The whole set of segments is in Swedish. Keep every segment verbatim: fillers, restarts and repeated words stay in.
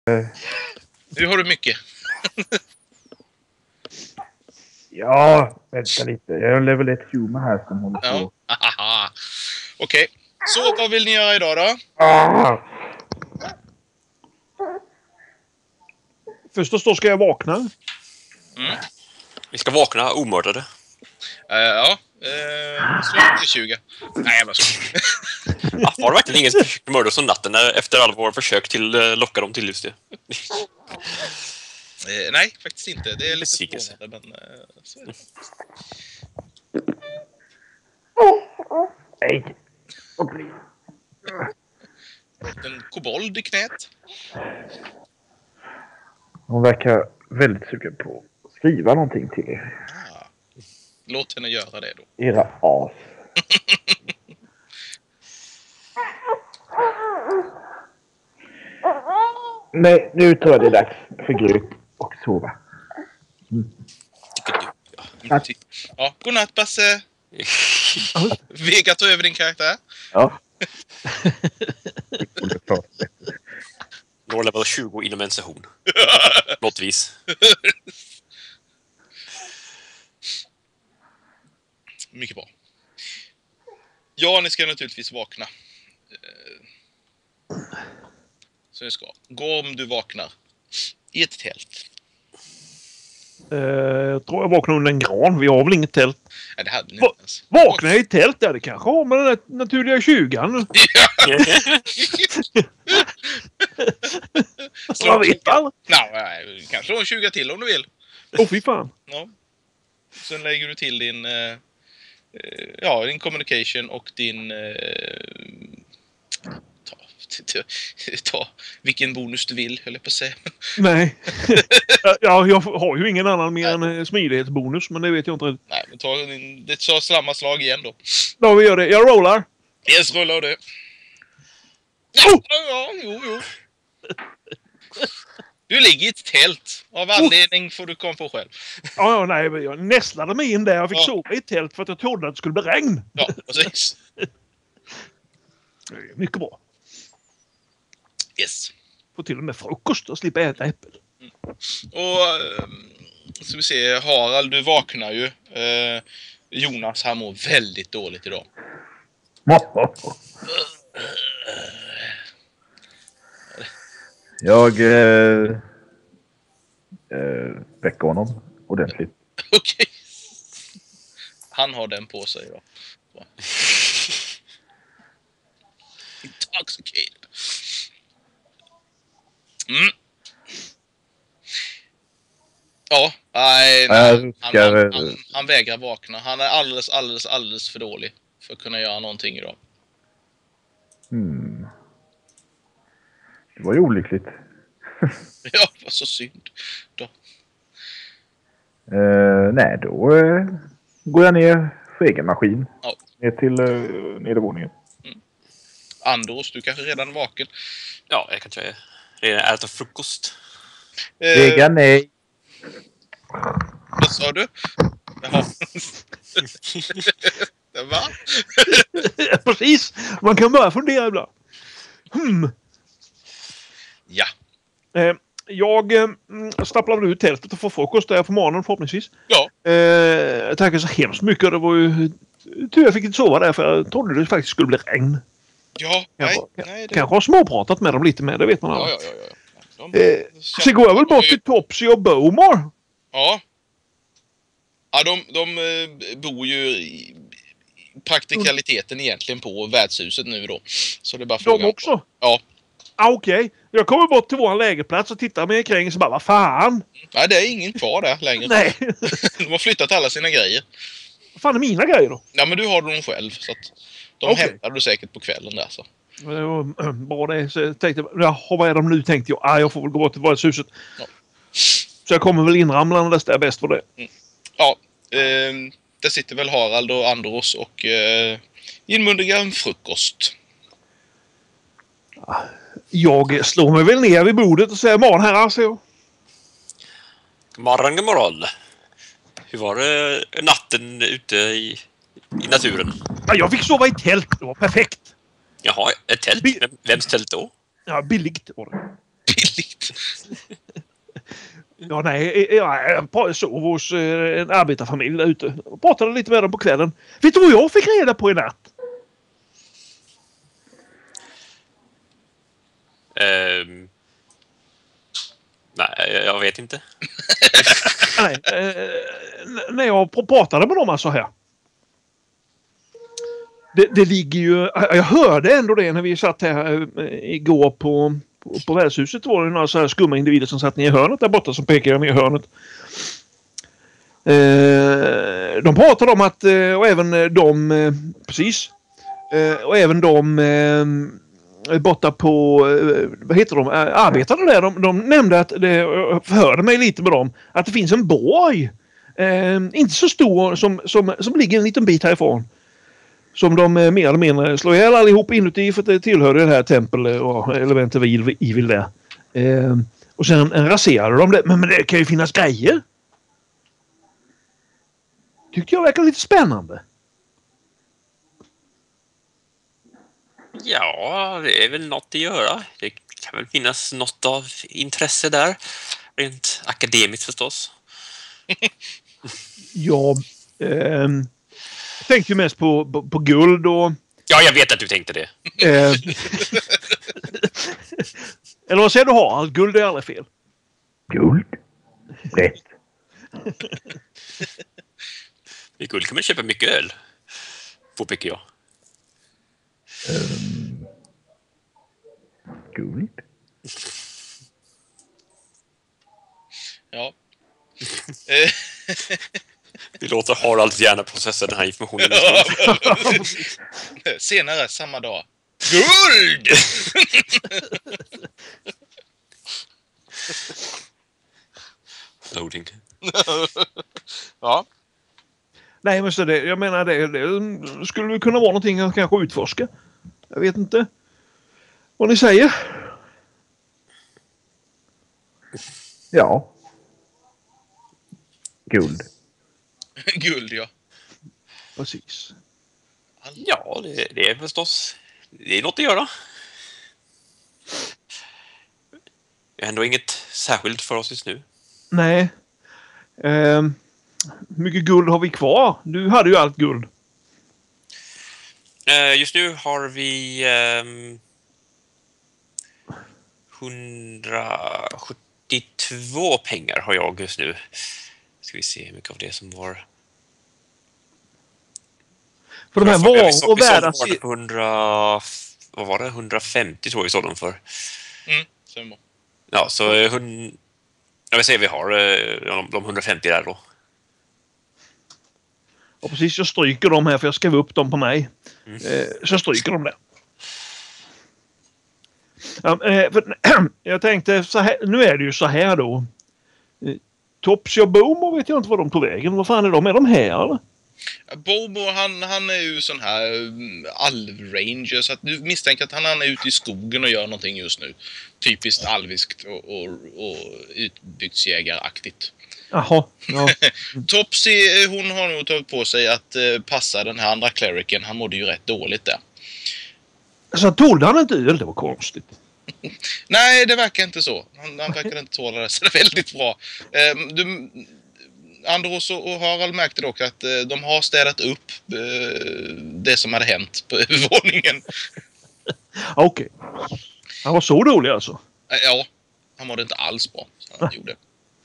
Nu har du mycket. Ja, vänta lite. Jag har level ett human här som håller på. Ja. Okej. Okay. Så vad vill ni göra idag då? Ah! Först och så ska jag vakna. Mm. Vi ska vakna omördade. Uh, ja. Uh, slå till tjugo. Nej, jag bara så. Ah, var det verkligen ingen som försökte mörda oss om natten efter alla våra försök till uh, locka dem till just det? uh, nej, faktiskt inte. Det är lite Sikelse. svårare, men uh, så är det. Nej. En kobold i knät. Hon verkar väldigt sugen på att skriva någonting till er. Ah. Låt henne göra det då. Era as. Nej, nu tror jag det är dags för Gry och sova. Mm. Tycker du? Ja. Ja, godnatt Basse. Vega, ta över din karaktär. Ja. Nå level tjugo inom en session. Något Mycket bra. Ja, ni ska naturligtvis vakna. Så ni ska. Gå om du vaknar. I ett tält. Uh, jag tror jag vaknar under en gran. Vi har väl inget tält. Nej, det hade ni Va- inte ens. Vaknar jag i ett tält? Ja, det kanske har med den där naturliga tjugan. Slå Vad vet man? Nej, kanske en tjugo till om du vill. Åh, fy fan. Ja. Sen lägger du till din eh, ja, din communication och din eh, ta, ta, ta vilken bonus du vill, höll jag på att säga. Nej. Ja, jag har ju ingen annan mer än eh, smidighetsbonus, men det vet jag inte riktigt. Nej, men ta din, det tar samma slag igen då. Ja, vi gör det. Jag rollar. Yes, rullar du. Ja, Oh! ja, jo, jo. Du ligger i ett tält. Av anledning får du komma på själv. Ja, ja, nej, jag nästlade mig in där. Jag fick Ja. sova i ett tält för att jag trodde att det skulle bli regn. Ja, precis. Mycket bra. Yes. Får till och med frukost och slippa äta äppel. Och eh, så vi se, Harald, du vaknar ju. Eh, Jonas, han mår väldigt dåligt idag. Jag eh, eh, väcker honom ordentligt. Okej. Han har den på sig då. Så. Intoxicated. Mm. Ja, nej, nej. Han, han, han, han, han vägrar vakna. Han är alldeles, alldeles, alldeles för dålig för att kunna göra någonting idag. Hmm. Det var ju olyckligt. Ja, det var så synd. Då. Uh, nej, då uh, går jag ner för egen maskin. Ja. Ner till uh, nedervåningen. Mm. Andros, du kanske redan är vaken. Ja, jag kanske redan äter frukost. Vega, Eh, nej. vad sa du? Jaha. Va? Precis. Man kan börja fundera ibland. Hmm. Ja. Eh, jag eh, stapplade ut tältet och får frukost där på morgonen förhoppningsvis. Ja. Eh, tackar så hemskt mycket. Det var ju tur jag fick inte sova där för jag trodde det faktiskt skulle bli regn. Ja, nej, nej. Det... Kanske har småpratat med dem lite mer, det vet man Ja, aldrig. ja, ja. ja. De... Eh, så går jag väl bort till Topsy och Bowmore. Ja. Ja, de, de eh, bor ju i praktikaliteten egentligen på värdshuset nu då. Så det är bara frågan. De också? Ja. Ah, okej. Okay. Jag kommer bort till vår lägerplats och tittar mig kring och så bara, vad fan? Nej, det är ingen kvar där längre. Nej. De har flyttat alla sina grejer. Vad fan är mina grejer då? Ja, men du har dem själv. Så att de Okay. hämtar du säkert på kvällen där så. Det var bra det. Så jag tänkte, jaha, vad är de nu tänkte jag? Ah, jag får väl gå bort till värdshuset. Ja. Så jag kommer väl inramlandes där bäst för det. Mm. Ja, eh, där sitter väl Harald och Andros och eh, inmundigar en frukost. Jag slår mig väl ner vid bordet och säger morgon här alltså. God morgon, god morgon. Hur var det natten ute i, i naturen? Ja, jag fick sova i tält. Det var perfekt. Jaha, ett tält? Bi- Vem, vems tält då? Ja, billigt var det. åsikt. Ja, nej, jag, jag sov hos en arbetarfamilj där ute. Jag pratade lite med dem på kvällen. Vet du vad jag fick reda på i natt? Um, nej, jag vet inte. Nej, eh, när jag pratade med dem alltså här. Det, det ligger ju... Jag hörde ändå det när vi satt här eh, igår på, på, på värdshuset. Var det några så här skumma individer som satt ner i hörnet där borta som pekade ner i hörnet. Eh, de pratade om att, eh, och även de, eh, precis, eh, och även de eh, borta på, eh, vad heter de, eh, arbetade där. De, de nämnde att, det, jag förhörde mig lite med dem, att det finns en borg. Eh, inte så stor som, som, som ligger en liten bit härifrån. Som de eh, mer eller mindre slår ihjäl allihop inuti för att det tillhör det här tempel och element av evil där. Eh, och sen eh, raserade de det. Men, men det kan ju finnas grejer. Tyckte jag verkar lite spännande. Ja, det är väl något att göra. Det kan väl finnas något av intresse där. Rent akademiskt förstås. Ja, eh, jag tänkte ju mest på, på, på guld och... Ja, jag vet att du tänkte det. Eh, eller vad säger du, Harald? Guld är aldrig fel. Guld? Rätt. Med guld kan man köpa mycket öl. Påpekar jag. Um, guld? Ja. Vi låter Harald gärna processa den här informationen. Senare samma dag. Guld! Loading. Ja. Nej, men så det, jag menar det, det skulle kunna vara någonting att kanske utforska. Jag vet inte vad ni säger. Ja. Guld. Guld, ja. Precis. Ja, det, det är förstås. Det är något att göra. Det är ändå inget särskilt för oss just nu. Nej. Eh, hur mycket guld har vi kvar? Du hade ju allt guld. Uh, just nu har vi um, hundrasjuttiotvå pengar har jag just nu. Ska vi se hur mycket av det som var. För de här var och värda... hundra, vad var det? hundrafemtio tror jag vi såg dem för. Mm, stämmer. Ja, så hund, jag vill säga vi har de, de hundrafemtio där då. Och precis, jag stryker dem här för jag skrev upp dem på mig. Mm. Eh, så jag stryker dem där. Ja, eh, för, jag tänkte, så här, nu är det ju så här då. Eh, Topsy och Bomo vet jag inte var de tog vägen. Vad fan är de? Är de här eller? Bobo, han, han är ju sån här alv-ranger, så att du misstänker att han, han är ute i skogen och gör någonting just nu. Typiskt alviskt och, och, och utbygdsjägaraktigt. Jaha, ja. Topsy, hon har nog tagit på sig att eh, passa den här andra clericen. Han mådde ju rätt dåligt där. Så tålde han inte öl? Det var konstigt. Nej, det verkar inte så. Han, han verkar inte tåla det, så det är väldigt bra. Eh, du... Andros och Harald märkte dock att eh, de har städat upp eh, det som hade hänt på övervåningen. Okej. Okay. Han var så dålig alltså? Eh, ja, han mådde inte alls bra. Så han gjorde.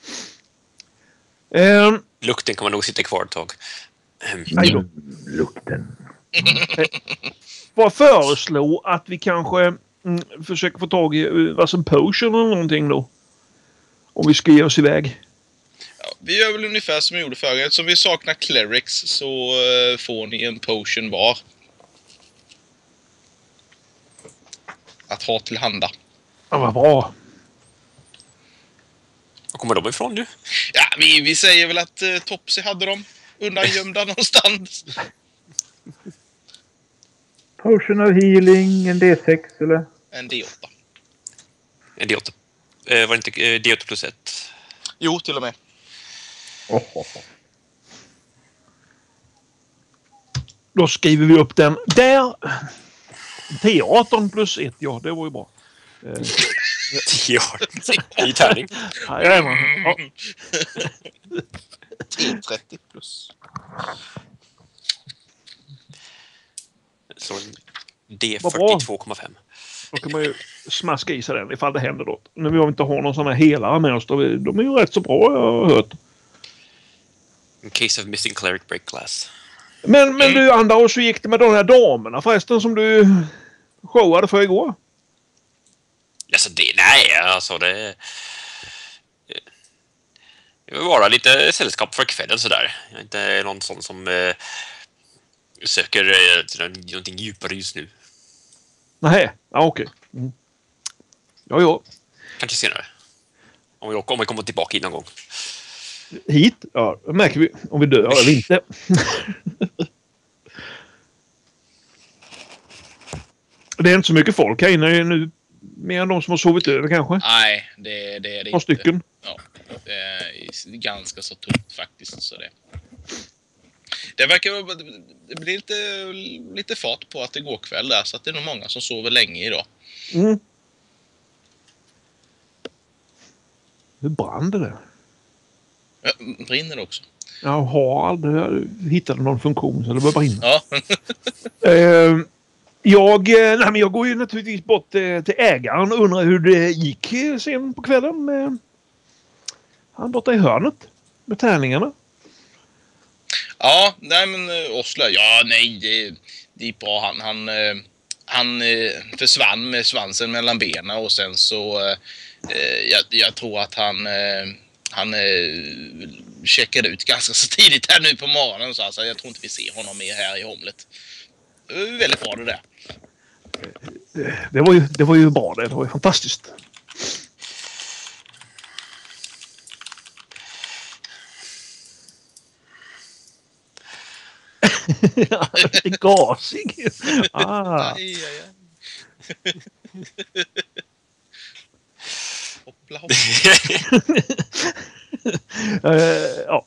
Um, Lukten kommer nog sitta kvar ett tag. Nej då. Lukten. Vad föreslå att vi kanske mm, försöker få tag i uh, vad som potion eller någonting då? Om vi ska ge oss iväg. Ja, vi gör väl ungefär som vi gjorde förra. Eftersom vi saknar clerics så uh, får ni en potion var. Att ha till handa. Ja, vad bra. Var kommer de ifrån nu? Ja, vi, vi säger väl att uh, Topsy hade dem undangömda någonstans. Potion of healing, en D sex eller? En D åtta. En D åtta. Eh, var det inte eh, D åtta plus ett? Jo, till och med. Oh, oh, oh. Då skriver vi upp den där. T arton plus ett, ja det var ju bra. Tio år. I tärning. Ja, jajamän. Ja. T trettio plus. Så en D Vad bra. fyrtiotvå komma fem. Då kan man ju smaska i sig den ifall det händer då. När vi inte har någon sån här helare med oss, då är, de är ju rätt så bra, jag har hört. In case of missing cleric break glass. Men, men du Anders, hur gick det med de här damerna förresten som du showade för igår? Alltså det, nej, alltså det... Det var bara lite sällskap för kvällen sådär. Jag är inte någon sån som eh, söker eh, någonting djupare just nu. Nej, ja okej. Mm. Ja, ja. Kanske senare. Om jag kommer komma tillbaka in någon gång. Hit? Ja, det märker vi om vi dör eller inte. Det är inte så mycket folk här inne nu. Mer än de som har sovit över kanske. Nej, det, det är det Två inte. stycken. Ja, det är ganska så tungt faktiskt. Så det. Det verkar det blir lite, lite fart på att det går kväll där. Så att det är nog många som sover länge idag. Mm. Hur brann det där? Ja, brinner det också? Jag har aldrig hittat någon funktion så det börjar brinna. Ja. uh, jag, nej, men jag går ju naturligtvis bort uh, till ägaren och undrar hur det gick sen på kvällen med han borta i hörnet med tärningarna. Ja, nej men uh, Oslo, ja nej det, det är bra. Han, han, uh, han uh, försvann med svansen mellan benen och sen så uh, uh, jag, jag tror att han uh, han uh, checkade ut ganska så tidigt här nu på morgonen så alltså, jag tror inte vi ser honom mer här i Homlet. Det var väldigt bra det där. Det, det, var ju, det var ju bra det, det var ju fantastiskt. Ja, lite gasig. Ah. Aj, aj, aj. Hoppla, hoppla. uh, ja.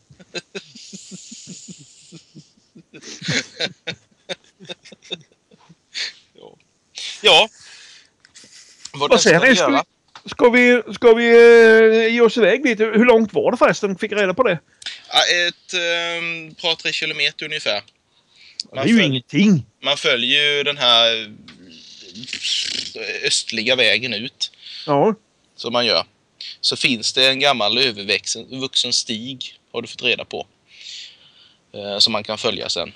ja. Ja. Vad, Vad säger ni? Ska vi, ska vi, ska vi uh, ge oss iväg lite? Hur långt var det förresten? Fick reda på det? Ja, ett um, par tre kilometer ungefär. Man det är ju ingenting. Man följer ju den här östliga vägen ut. Ja. Som man gör. Så finns det en gammal övervuxen stig, har du fått reda på. Eh, som man kan följa sen.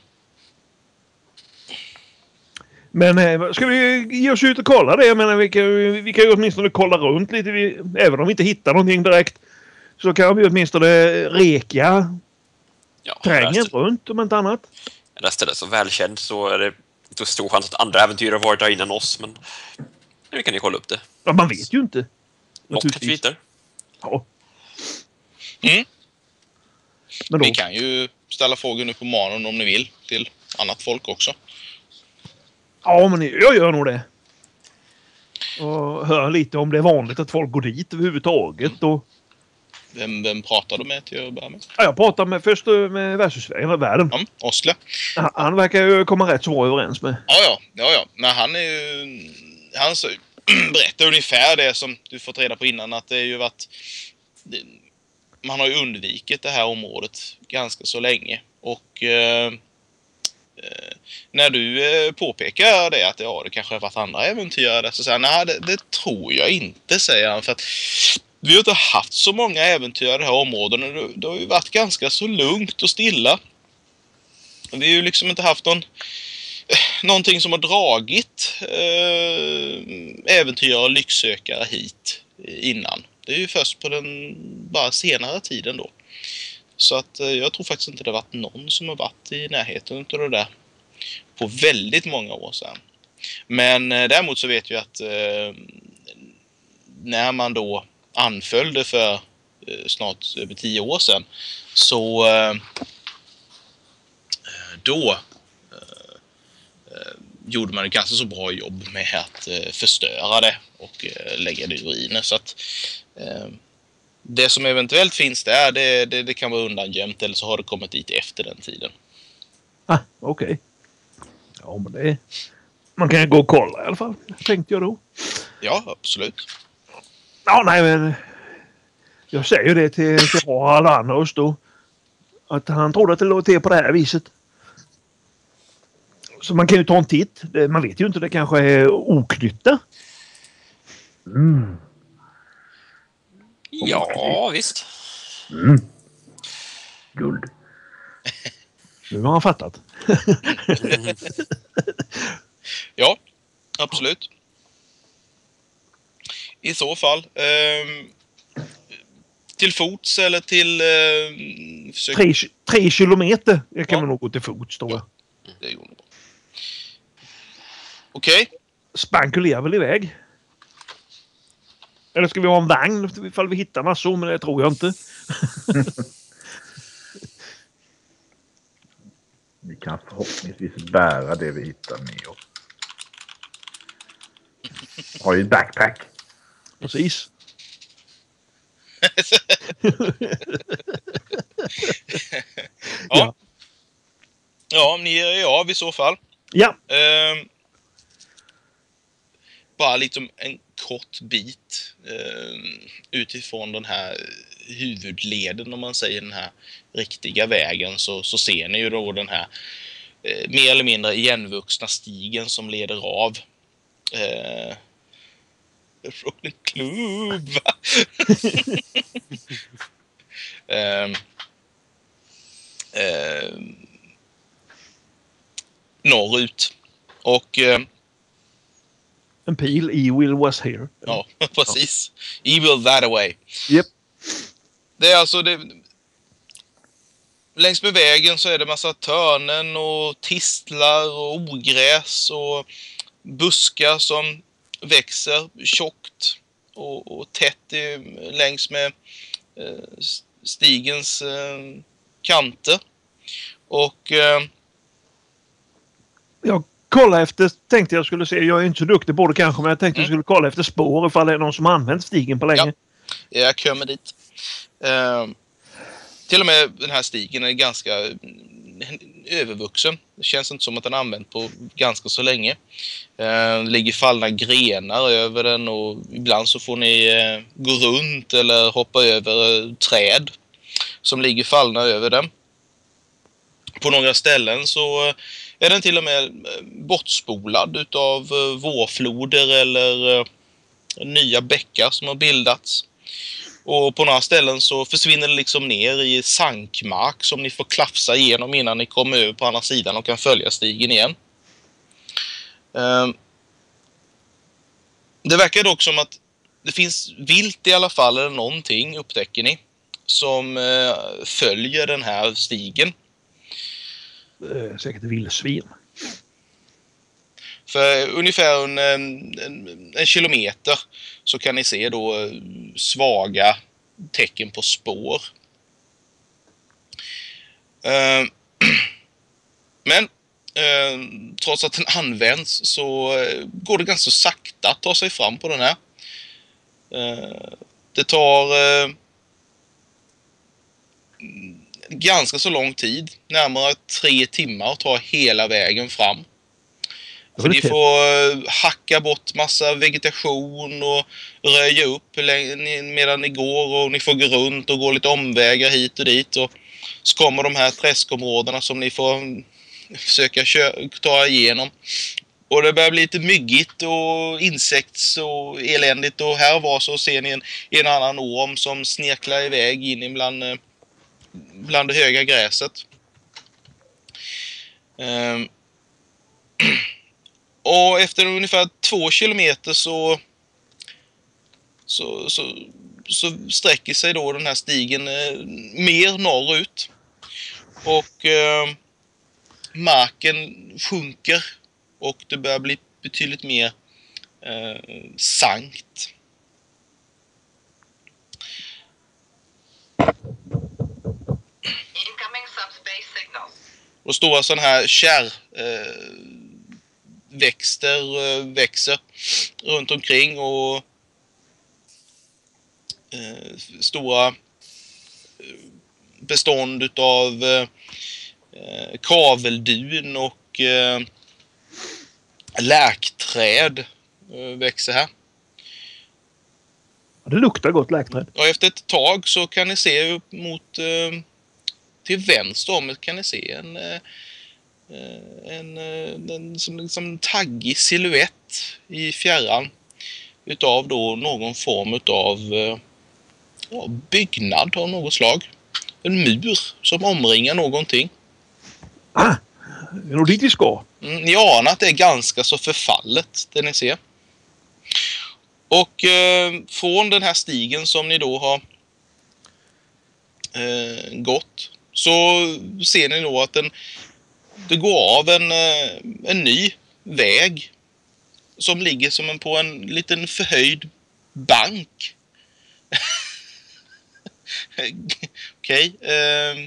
Men eh, ska vi ge oss ut och kolla det? Jag menar, vi kan, vi kan ju åtminstone kolla runt lite. Vi, även om vi inte hittar någonting direkt. Så kan vi åtminstone reka ja, trängen runt om inte annat. Det stället så välkänt så är det inte stor chans att andra äventyr har varit där innan oss. Men vi kan ju kolla upp det. Ja, man vet ju inte. Något kanske vi hittar. Ja. Mm. Men då, vi kan ju ställa frågor nu på morgonen om ni vill. Till annat folk också. ja, men jag gör nog det. Och hör lite om det är vanligt att folk går dit överhuvudtaget. Och... Vem, vem pratar du med till att börja med? Ja, jag pratar med, först med Versusvägen, världen. Ja, Oslo. Han, han verkar ju komma rätt så bra överens med. Ja, ja. ja, ja. Men han är ju... Han så, berättar ungefär det som du fått reda på innan. Att det är ju varit... Det, man har ju undvikit det här området ganska så länge. Och... Eh, eh, när du eh, påpekar det att ja, det kanske har varit andra äventyrare. Så säger han, nej det, det tror jag inte, säger han. För att vi har inte haft så många äventyr i det här området. Det, det har ju varit ganska så lugnt och stilla. Vi har ju liksom inte haft någon... Någonting som har dragit eh, äventyrare och lycksökare hit innan. Det är ju först på den bara senare tiden då. Så att eh, jag tror faktiskt inte det har varit någon som har varit i närheten av det där på väldigt många år sedan. Men eh, däremot så vet jag att eh, när man då anföljde för eh, snart över tio år sedan så eh, då gjorde man ett ganska så bra jobb med att eh, förstöra det och eh, lägga det i ruiner. Så att eh, det som eventuellt finns där, det, det, det kan vara undangömt eller så har det kommit dit efter den tiden. Ah, okej. Okay. Ja, men det... Man kan ju gå och kolla i alla fall, tänkte jag då. Ja, absolut. Ja, nej men... Jag säger ju det till, till Harald Anders då. Att han trodde att det låg till på det här viset. Så man kan ju ta en titt. Det, man vet ju inte, det kanske är oknytta. Mm. Ja, visst. Mm. Guld. Nu har han fattat. Ja, absolut. I så fall. ehm, till fots eller till... Eh, försök... Tre, tre kilometer det kan Ja. man nog gå till fots tror jag. Det gjorde bra. Okej. Spankulerar väl iväg. Eller ska vi ha en vagn ifall vi hittar massor, men det tror jag inte. Vi kan förhoppningsvis bära det vi hittar med oss. Har ju backpack. Precis. Ja. Ja, ni är av i så fall. Ja. Ehm, bara liksom en kort bit ehm, utifrån den här huvudleden, om man säger den här riktiga vägen, så, så ser ni ju då den här eh, mer eller mindre igenvuxna stigen som leder av eh, från en klubb. ehm, ehm, norrut. Och eh, En pil. Evil was here. ja, precis. Evil that away. Yep. Det är alltså det, längs med vägen så är det massa törnen och tistlar och ogräs och buskar som växer tjockt och, och tätt i, längs med eh, stigens eh, kanter. Och eh, Jag kollade efter, tänkte jag skulle se, jag är inte så duktig på det kanske, men jag tänkte Mm. jag skulle kolla efter spår ifall det är någon som har använt stigen på länge. Ja. Jag kommer dit. Eh, till och med den här stigen är ganska övervuxen. Det känns inte som att den är använd på ganska så länge. Eh, det ligger fallna grenar över den och ibland så får ni eh, gå runt eller hoppa över eh, träd som ligger fallna över den. På några ställen så eh, är den till och med eh, bortspolad utav eh, vårfloder eller eh, nya bäckar som har bildats. Och på några ställen så försvinner det liksom ner i sankmark som ni får klafsa igenom innan ni kommer över på andra sidan och kan följa stigen igen. Det verkar dock som att det finns vilt i alla fall, eller någonting upptäcker ni, som följer den här stigen. Eh, säkert vildsvin. För ungefär en, en, en kilometer så kan ni se då svaga tecken på spår. Uh, men uh, trots att den används så uh, går det ganska sakta att ta sig fram på den här. Uh, det tar uh, ganska så lång tid, närmare tre timmar att ta hela vägen fram. För ni får hacka bort massa vegetation och röja upp medan ni går, och ni får gå runt och gå lite omvägar hit och dit, och så kommer de här träskområdena som ni får försöka ta igenom. Och det börjar bli lite myggigt och insekts och eländigt, och här och var så ser ni en, en annan orm som snirklar iväg in bland, bland det höga gräset. Um, Och efter ungefär två kilometer så, så, så, så sträcker sig då den här stigen eh, mer norrut. Och eh, marken sjunker och det börjar bli betydligt mer eh, sankt. Incoming subspace signals. Och stora sådana här kärr eh, växter eh, växer runt omkring, och eh, stora bestånd utav eh, kaveldun och eh, läkträd eh, växer här. Det luktar gott läkträd. Och efter ett tag så kan ni se upp mot... Eh, till vänster om kan ni se en... Eh, en, en, en som liksom taggig silhuett i fjärran. Utav då någon form utav... Eh, ja, byggnad av något slag. En mur som omringar någonting. Ah, det är nog dit vi ska. Mm, ni anar att det är ganska så förfallet, det ni ser. Och eh, från den här stigen som ni då har eh, gått så ser ni då att den, det går av en, eh, en ny väg som ligger som en, på en liten förhöjd bank. Okej. Okay, eh,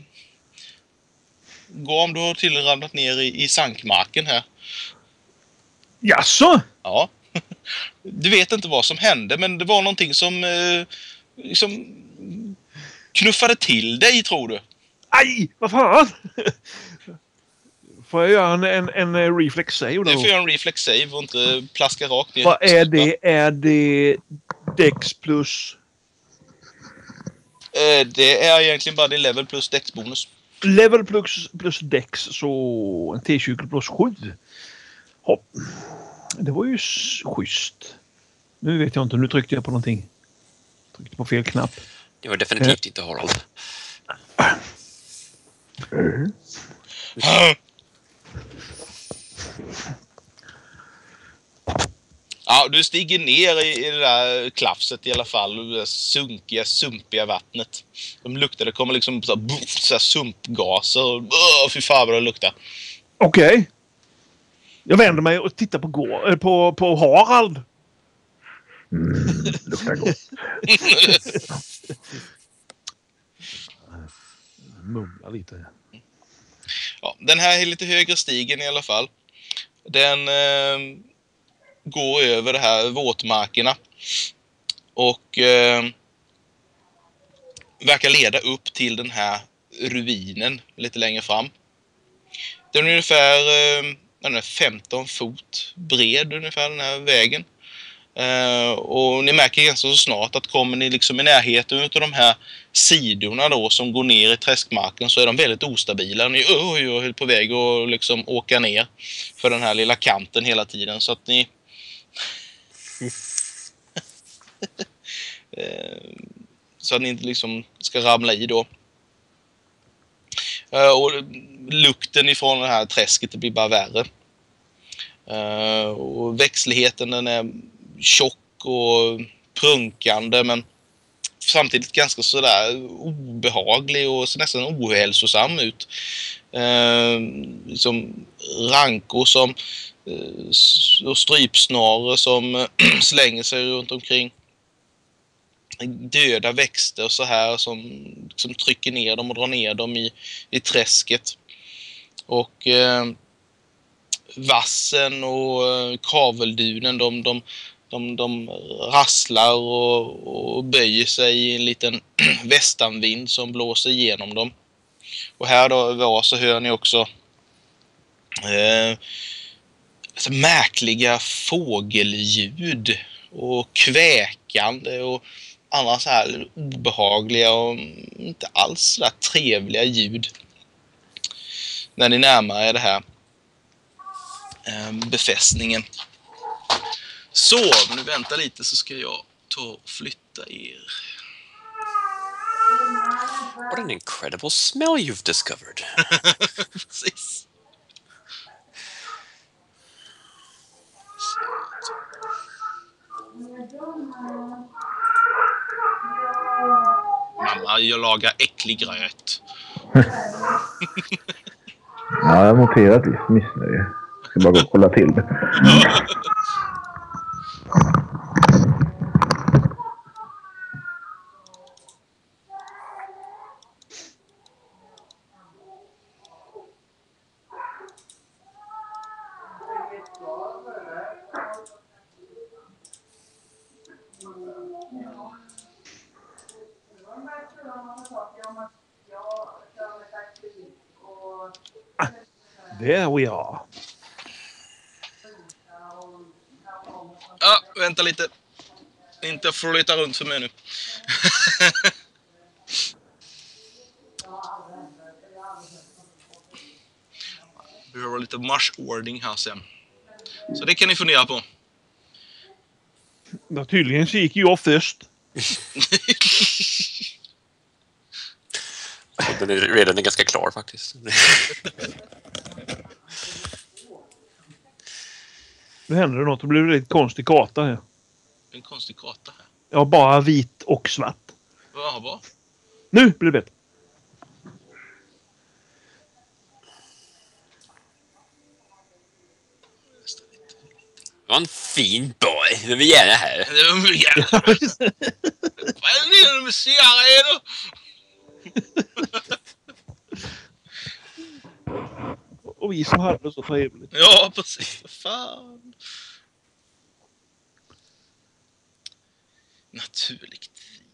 gå om du har till ramlat ner i, i sankmarken här. Jaså? Ja. Du vet inte vad som hände, men det var någonting som eh, liksom knuffade till dig, tror du. Aj, vad fan? Får jag göra en, en, en reflex save då? Du får göra en reflex save och inte plaska rakt ner. Vad är det? Är det Dex plus? Eh, det är egentligen bara din level plus Dex-bonus. Level plus, plus Dex, så en T tjugo plus sju. Hopp. Det var ju schysst. Nu vet jag inte, nu tryckte jag på någonting. Tryckte på fel knapp. Det var definitivt inte Harald. Mm. Ja, du stiger ner i, i det där klafset i alla fall. Det där sunkiga, sumpiga vattnet. De luktar, det kommer liksom så här, buff, så här sumpgaser. Åh, fy fan vad det luktar. Okej. Okay. Jag vänder mig och tittar på, gå, på, på Harald. Mm, det luktar gott. Mumlar lite. Ja, den här lite högre stigen i alla fall. Den eh, går över de här våtmarkerna. Och eh, verkar leda upp till den här ruinen lite längre fram. Den är ungefär eh, den är femton fot bred ungefär, den här vägen. Uh, och ni märker ganska så snart att kommer ni liksom i närheten av de här sidorna då som går ner i träskmarken, så är de väldigt ostabila. Ni är uh, på väg att liksom åka ner för den här lilla kanten hela tiden, så att ni uh, så att ni inte liksom ska ramla i då. Uh, och lukten ifrån det här träsket, det blir bara värre. Uh, och växtligheten, den är tjock och prunkande, men samtidigt ganska sådär obehaglig och så nästan ohälsosam ut. Uh, liksom rankor som uh, och strypsnaror som uh, slänger sig runt omkring. Döda växter och så här som, som trycker ner dem och drar ner dem i, i träsket. Och uh, vassen och uh, kaveldunen, de, de, de, de rasslar och, och böjer sig i en liten västanvind som blåser igenom dem. Och här då var så hör ni också eh, alltså märkliga fågelljud och kväkande och andra så här obehagliga och inte alls så där trevliga ljud när ni närmar er det här eh, befästningen. Så, om ni väntar lite så ska jag ta och flytta er. What an incredible smell you've discovered. Precis. Mamma, jag lagar äcklig gröt. Ja, jag har noterat ditt missnöje. Jag ska bara gå och kolla till det. There we are. Ja, vänta lite. Inte flytta runt för mig nu. Behöver lite marschordning här sen. Så det kan ni fundera på. Ja, tydligen så gick jag först. Den är redan ganska klar faktiskt. Nu händer det något. Det blir en lite konstig karta här. En konstig karta här. Ja, bara vit och svart. Vad bra. Nu blir det bättre. Det var en fin boy. Den vill gärna här. Det var mycket. Vad är det med cigaretter? Och vi som hade det så trevligt. Ja, precis. Vad fan. Naturligt.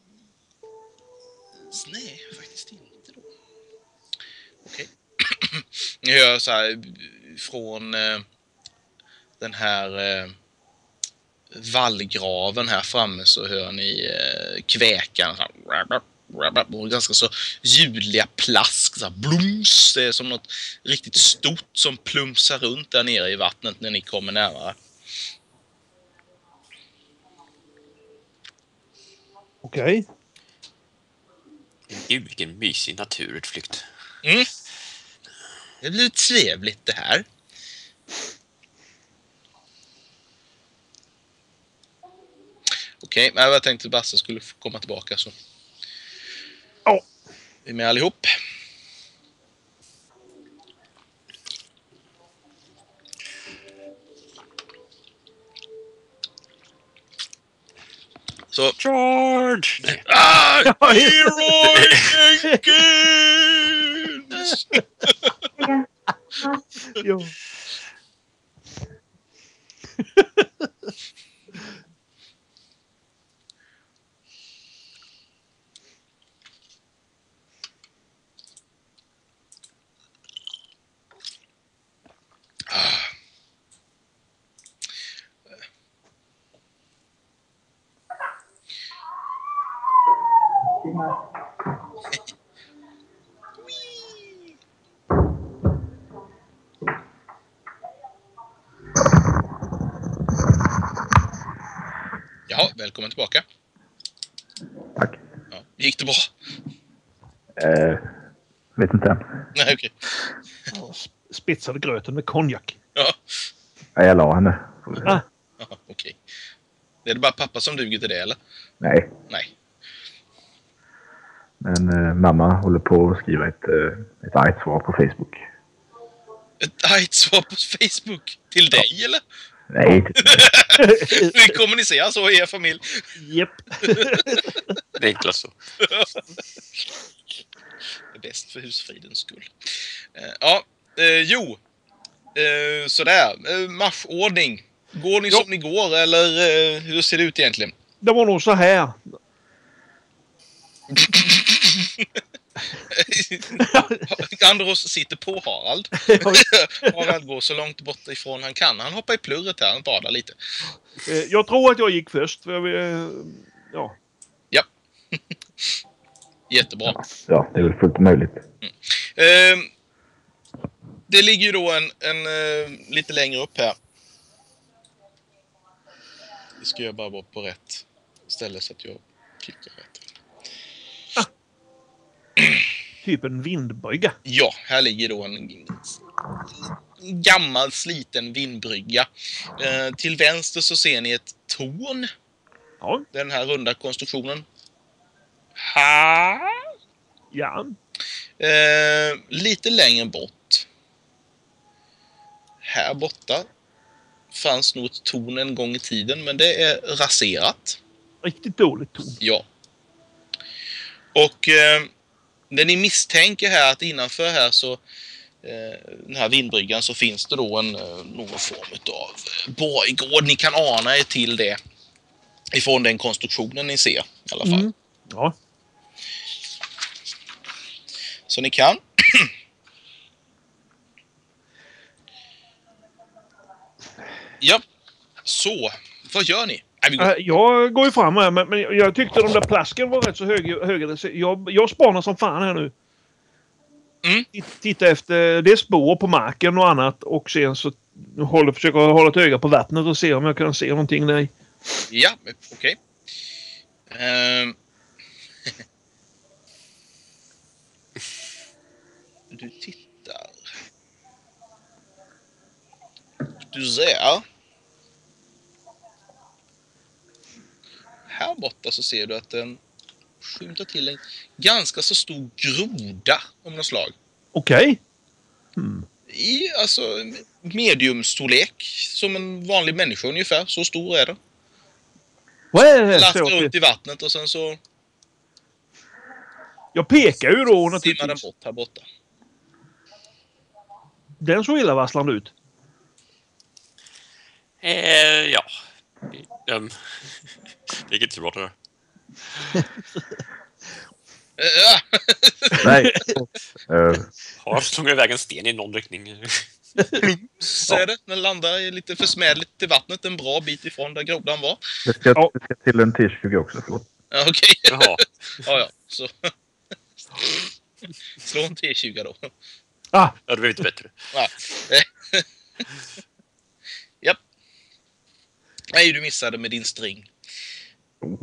Nej, faktiskt inte då. Okej. Jag gör så här från eh, den här eh, vallgraven här framme så hör ni eh, kväkan. Så här, och ganska så ljudliga plask. Så här, blums. Det är som något riktigt stort som plumsar runt där nere i vattnet när ni kommer närmare. Okej. Gud, vilken mysig naturutflykt. Mm. Det blir trevligt det här. Okej, men jag tänkte att Basse skulle komma tillbaka så. Ja. Vi är med allihop. Så. George! Ah! Leroy Jenkins! Ja. Jaha, välkommen tillbaka. Tack. Ja, gick det bra? Eh, vet inte än. Nej, okej. Spetsade gröten med konjak. Ja, Nej, jag la henne. Ah. aha, okej. Är det bara pappa som duger till det, eller? Nej, Nej. men eh, mamma håller på att skriva ett, eh, ett argt svar på Facebook. Ett argt svar på Facebook? Till dig, eller? Nej, inte. Vi kommunicerar så i er familj. Japp. Det är enklast så. Det är bäst för husfridens skull. Eh, ja, eh, jo. Eh, sådär. Eh, marschordning. Går ni Ja. som ni går, eller eh, hur ser det ut egentligen? Det var nog så här. Andros sitter på Harald. Harald går så långt bort ifrån han kan. Han hoppar i plurret här, han badar lite. Eh, Jag tror att jag gick först. För jag, eh, ja. Ja. Jättebra. Ja, det är väl fullt möjligt. Eh, det ligger ju då en, en eh, lite längre upp här. Det ska jag bara vara på rätt ställe så att jag klickar rätt. Typ en vindbrygga. Ja, här ligger då en gammal sliten vindbrygga. Eh, till vänster så ser ni ett torn. Ja. Den här runda konstruktionen. Ha! Ja. Eh, lite längre bort. Här borta fanns nog ett torn en gång i tiden, men det är raserat. Riktigt dåligt torn. Ja. Och eh, det ni misstänker här att innanför här så eh, den här vindbryggan så finns det då en eh, någon form av eh, borggård. Ni kan ana er till det ifrån den konstruktionen ni ser i alla fall. Mm. Ja. Så ni kan. Ja, så vad gör ni? Nej, vi går. Äh, jag går ju fram här, men, men jag tyckte de där plasken var rätt så hög, höga. Så Jag, jag spanar som fan här nu. Mm. Titta efter det spår på marken och annat. Och sen så håller, försöker jag hålla ett öga på vattnet och se om jag kan se någonting där. Ja, okej. Okay. Um. Du tittar. Du ser. Här borta så ser du att den skymtar till en ganska så stor groda om något slag. Okej. Okay. Hmm. I alltså mediumstorlek som en vanlig människa ungefär. Så stor är den. Vad är det? Lastar runt i vattnet och sen så... Jag pekar ju då naturligtvis. Simmar den bort här borta. Den såg illavarslande ut. Eh, ja. Um, det gick inte så bra det där. Nej. uh. Har slungit iväg en sten i någon riktning. Så är det. Den landar lite försmädligt i vattnet en bra bit ifrån där grodan var. Det ska, ja. det ska till en T tjugo också, förlåt. Ja, okej. Okay. Jaha. Ja, ja. Så. Slå en T tjugo då. Ah. Ja, det blir inte bättre. Ja. Japp. Nej, du missade med din string. Oh.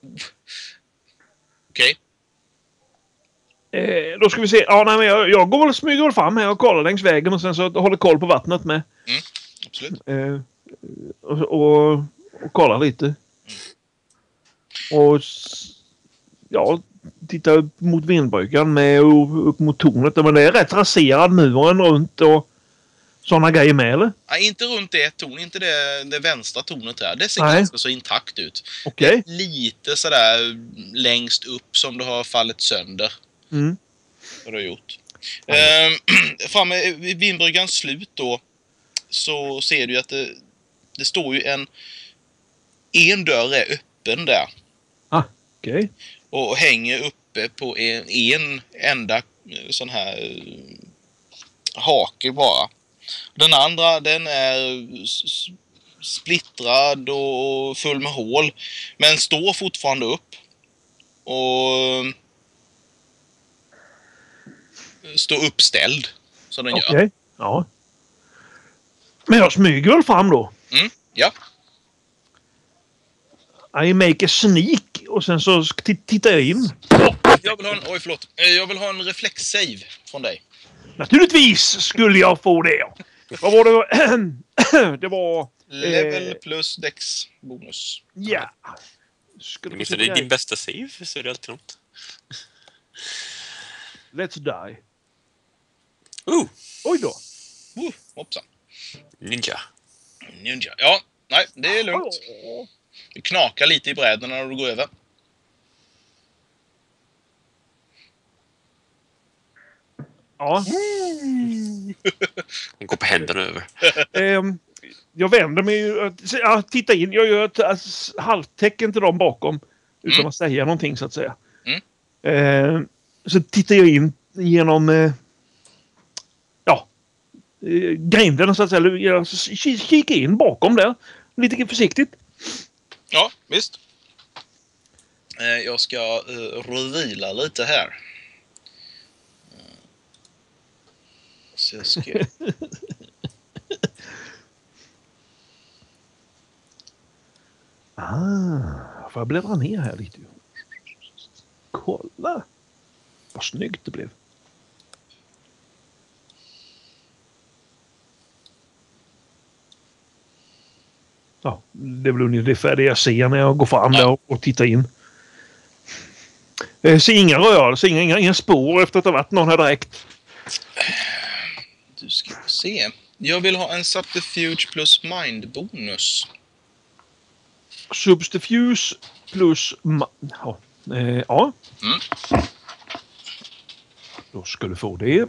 Okej. Okay. Eh, då ska vi se. Ja, nej, men jag, jag går väl smyger väl fram här och kollar längs vägen och sen så håller koll på vattnet med. Mm, absolut. Eh, och, och, och kollar lite. Mm. Och ja, titta upp mot vindbryggan med och upp mot tornet. Men det är rätt raserad muren runt och sådana grejer med, eller? Nej, inte runt det torn, inte det, det vänstra tornet här. Det ser Nej. ganska så intakt ut. Okej. Okay. Lite sådär längst upp som det har fallit sönder. Mm. Vad du har gjort. Mm. Ehm, framme vid vindbryggans slut då så ser du att det, det står ju en en dörr är öppen där. Ah, okej. Okay. Och hänger uppe på en, en enda sån här hake bara. Den andra, den är splittrad och full med hål. Men står fortfarande upp. Och står uppställd. Så den okay. gör. Ja. Men jag smyger väl fram då? Mm, ja. I make a sneak. Och sen så tittar jag in. Jag vill ha en, oj förlåt. Jag vill ha en reflex-save från dig. Naturligtvis skulle jag få det. Vad var det? Det var... Level eh, plus dex bonus. Ja. Jag minns det är din bästa save, så är det alltid något. Let's die. Uh. Oj då. Uh, hoppsan. Ninja. Ninja. Ja, nej, det är lugnt. Du knakar lite i brädorna när du går över. Ja. Hon går på händerna över. um, jag vänder mig. Ja, titta in. Jag gör ett alltså, halvtecken till dem bakom. Utan Mm. att säga någonting så att säga. Mm. Uh, så tittar jag in genom... Uh, ja. Uh, grinden så att säga. Jag kikar in bakom där. Lite försiktigt. Ja, visst. Eh, jag ska uh, revila lite här. Uh, så jag ska... Ah, får jag bläddra ner här lite? Kolla! Vad snyggt det blev. Ja, det är väl ungefär det jag ser när jag går fram Ja. där och, och tittar in. Jag ser inga rörelser, inga, inga, inga spår efter att det har varit någon här direkt. Du ska se. Jag vill ha en subterfuge plus mind bonus. Subterfuse plus... Ma- ja. Eh, ja. Mm. Då ska du få det.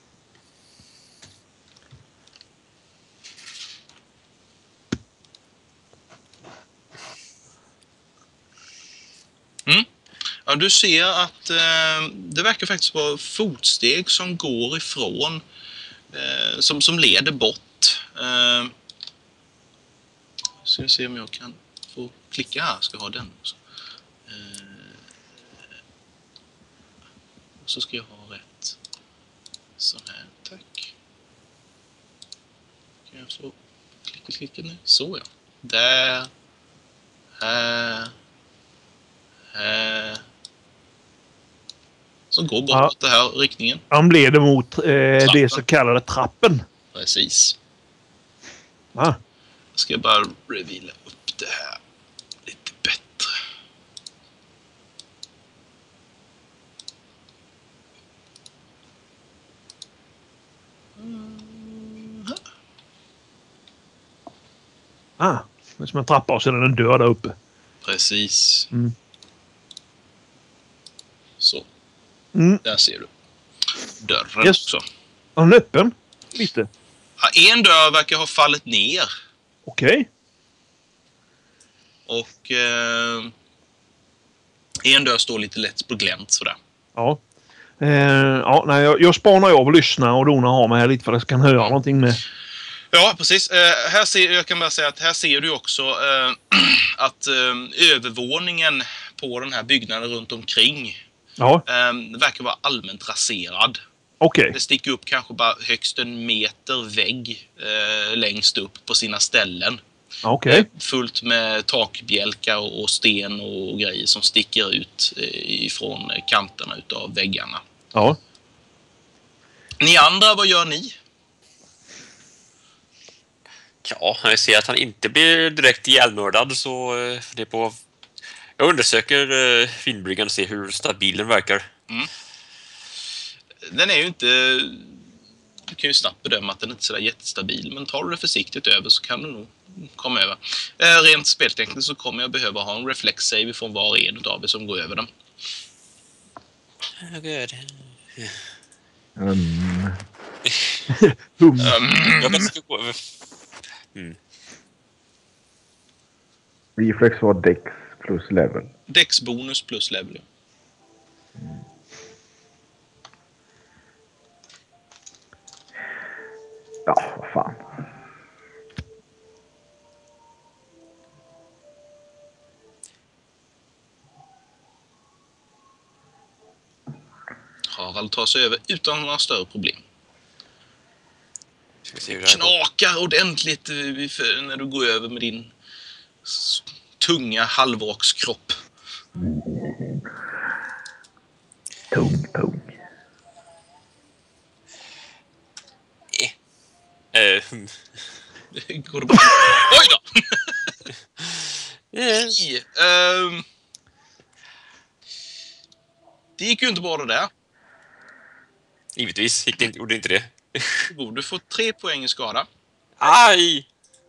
Mm. Ja, du ser att eh, det verkar faktiskt vara fotsteg som går ifrån, eh, som, som leder bort. Eh, ska vi se om jag kan få klicka här ska jag ha den också. Eh, och så ska jag ha rätt sån här, tack. Kan jag få klicka, klicka nu? Så ja. Där. Här. Här. Som går bort Ja. det här riktningen. Han leder mot eh, det så kallade trappen. Precis. Ah. Jag ska bara reveala upp det här lite bättre. Mm. Ah. Det är som en trappa och sedan en dörr där uppe. Precis. Mm. Så. Mm. Där ser du. Dörren Yes. också. Är den öppen? Lite. Ja, en dörr verkar ha fallit ner. Okej. Okay. Och eh, en dörr står lite lätt på glänt sådär. Ja. Eh, ja, nej, jag, jag spanar av och lyssnar och donar har mig här lite för att jag kan höra någonting med. Ja, precis. Eh, här ser, jag kan bara säga att här ser du också eh, att eh, övervåningen på den här byggnaden runt omkring Ja. eh, verkar vara allmänt raserad. Okej. Okay. Det sticker upp kanske bara högst en meter vägg eh, längst upp på sina ställen. Okej. Okay. Fullt med takbjälkar och, och sten och, och grejer som sticker ut eh, ifrån kanterna utav väggarna. Ja. Ni andra, vad gör ni? Ja, jag ser att han inte blir direkt ihjälmördad så eh, det är på... Jag undersöker eh, vindbryggan och ser hur stabil den verkar. Mm. Den är ju inte... Du kan ju snabbt bedöma att den inte är så där jättestabil, men tar du det försiktigt över så kan du nog komma över. Eh, rent speltekniskt så kommer jag behöva ha en reflex save från var och en av er som går över den. Oh, good. Um, Hum. Um, Jag ska gå över... Mm. reflex var dex plus level. Dex bonus plus level. Ja, vad fan. Harald tar sig över utan några större problem. Ska vi se hur det här går. Knakar ordentligt när du går över med din tunga halvåkskropp. Tung, tung. Eh, hmm. Går det bra? Oj då! Yes. I, ehm, det gick ju inte bra det där. Givetvis gick det inte, gjorde inte det. Du får tre poäng i skada. Aj!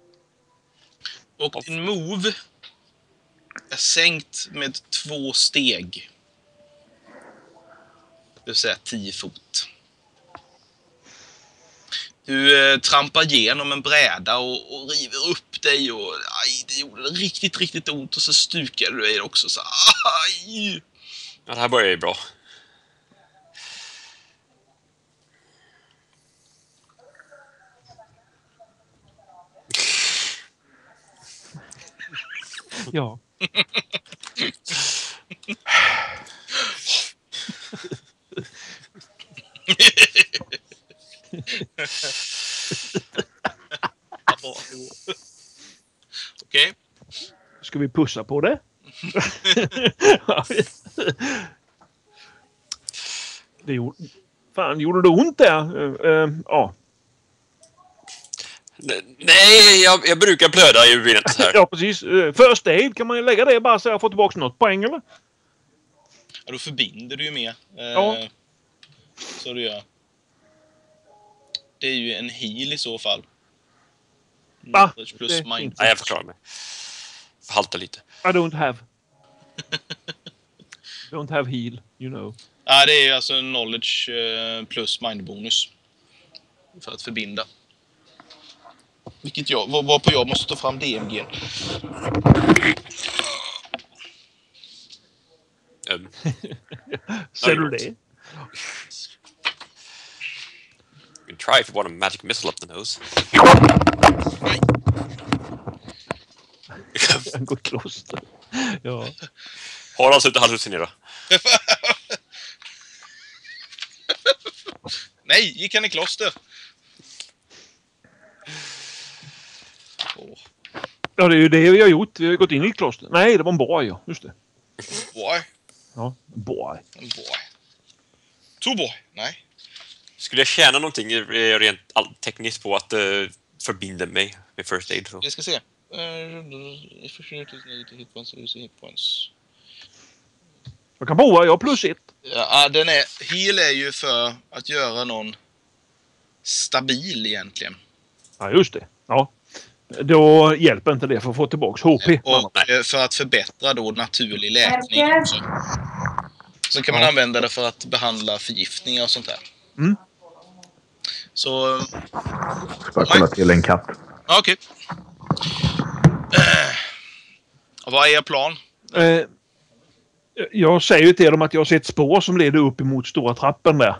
Och din move är sänkt med två steg. Det vill säga tio fot. Du eh, trampar igenom en bräda och, och river upp dig och aj, det gjorde riktigt, riktigt ont och så stukade du dig också så aj! Ja, det här börjar ju bra. Ja. Okej. Ska vi pussa på det? Det gjorde... Fan, gjorde det ont där? Uh, uh, ja. Nej, jag, jag brukar blöda i benet här. Ja, precis. Uh, first aid, kan man ju lägga det bara så jag får tillbaka något poäng, eller? Ja, då förbinder du ju med. Eh, Ja. Så du gör. Det är ju en heal i så fall. Va? Plus Det är mind. Nej, jag förklarar mig. Jag haltar lite. I don't have. Don't have heal, you know. Ja, det är ju alltså knowledge eh, plus mindbonus. För att förbinda. Vilket jag, var, var på jag måste ta fram D M G. Um, Ser du det? you can try if you want a magic missile up the nose. Han går i kloster. Ja. Har han slutat hallucinera? Nej, gick han i kloster? Åh, Ja, det är ju det vi har gjort. Vi har gått in i ett kloster. Nej, det var en borg, ja. Just det. boy. Ja, en borg. En boy. Two boy. Nej. Skulle jag tjäna någonting eh, rent all- tekniskt på att uh, förbinda mig med First Aid? Så. Vi ska se. Uh, if you need hit points, use hit points. Jag kan prova. Jag har plus ett. Ja, den är... Heal är ju för att göra någon stabil egentligen. Ja, just det. Ja. Då hjälper inte det för att få tillbaka H P. Och eh, för att förbättra då naturlig läkning också. Så kan man Ja. använda det för att behandla förgiftningar och sånt där. Mm. Så... Ska bara kolla till en katt. Ja, okej. Eh, vad är er plan? Eh, jag säger ju till dem att jag har sett spår som leder upp emot stora trappen där.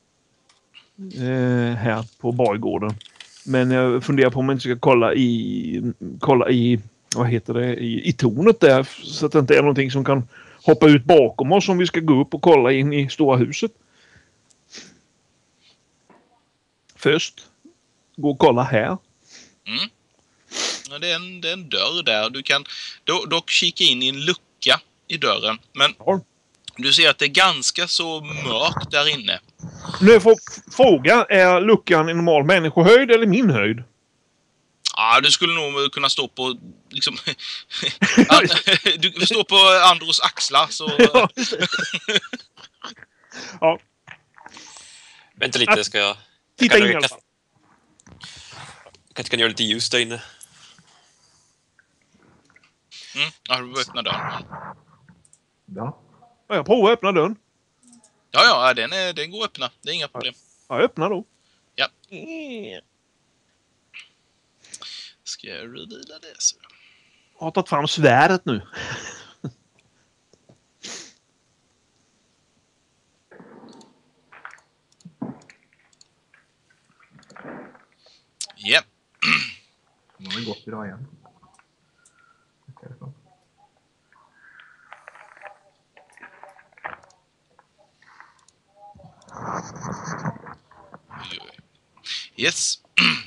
Eh, här på borggården. Men jag funderar på om jag inte ska kolla i... Kolla i... Vad heter det? I, i tornet där. Så att det inte är någonting som kan hoppa ut bakom oss om vi ska gå upp och kolla in i stora huset. Först. Gå och kolla här. Mm. Ja, det, är en, det är en dörr där. Du kan do, dock kika in i en lucka i dörren. Men Ja. du ser att det är ganska så mörkt där inne. Nu får fråga, är luckan i normal människohöjd eller min höjd? Ja, du skulle nog kunna stå på liksom... du står på Andros axlar så... Ja, just det. Ja, Vänta lite, ska jag... titta kan in i jag alla kasta- fall. Kanske kan göra lite ljus där inne. Mm. Ja, du får öppna dörren. Ja. Ja, jag provar att öppna dörren. Ja, ja, den, är, den går att öppna. Det är inga problem. Ja, jag öppnar då. Ja. Ska jag reveala det så? Jag har tagit fram svärdet nu. Ja. Nu har det gått idag igen. Yes.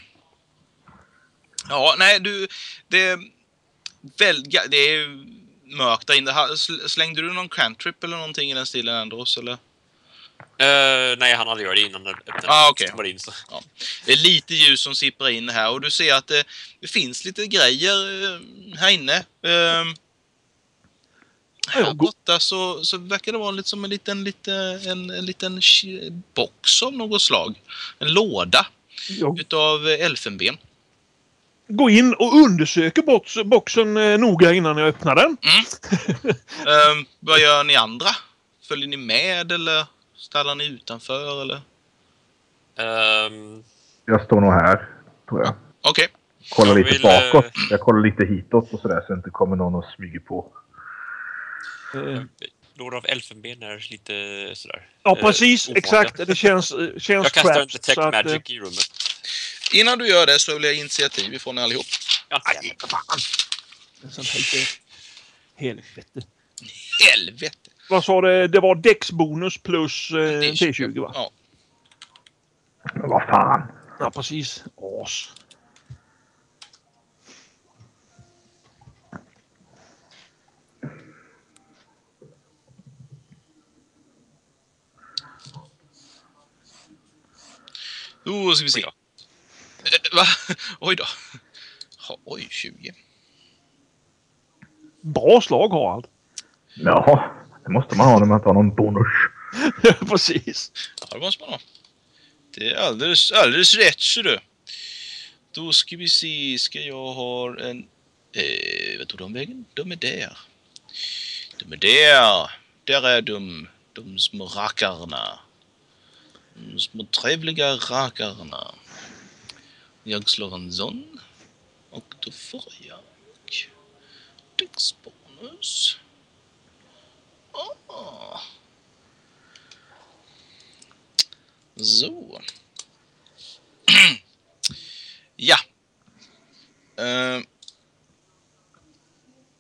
Ja, nej, du... Det är väl... Det är mörkt där inne. Ha- Slängde du någon cantrip eller någonting i den stilen, Andros, eller? Uh, nej, han hade gjort det innan det öppnade. Ah, okej. Sipprar in, så. Ja. Det är lite ljus som sipprar in här och du ser att det, det finns lite grejer eh, här inne. Ehm, här Ja, go- borta så, så verkar det vara lite som en liten, lite, en, en liten ki- box av något slag. En låda Jag utav eh, elfenben. går in och undersöker box, boxen eh, noga innan jag öppnar den. Ehm, vad gör ni andra? Följer ni med eller stannar ni utanför eller? Ehm, Jag står nog här, tror jag. Okej. Kollar Jag lite vill, bakåt. eh, Jag kollar lite hitåt och sådär så det inte kommer någon och smyger på. Eh, Låda av elfenben är lite sådär. ja, eh, precis. ovanliga. Exakt. Det känns, eh, känns Jag kastar en traps, detect så att, eh, magic i rummet. Innan du gör det så vill jag initiativ ifrån er allihop. Ja, Aj, fan. Sånt här, helvete. Helvete! Vad sa det? Det var däcksbonus plus eh, T T tjugo, va? Ja. Men vad fan. Ja, precis. As. Då ska vi se. Oj Eh, va? Oj då. Ha, oj, tjugo. Bra slag har allt. Ja, det måste man ha när man inte har någon bonus. Precis. Ja, det måste man ha. Det är alldeles, alldeles rätt, så du. Då ska vi se. Ska jag ha en... Eh, vad tog de vägen? De är där. De är där. Där är de. De små rackarna. De små trevliga rackarna. Jag slår en sån. Och då får jag... Däcksbonus. Ah. Så. Ja. Uh.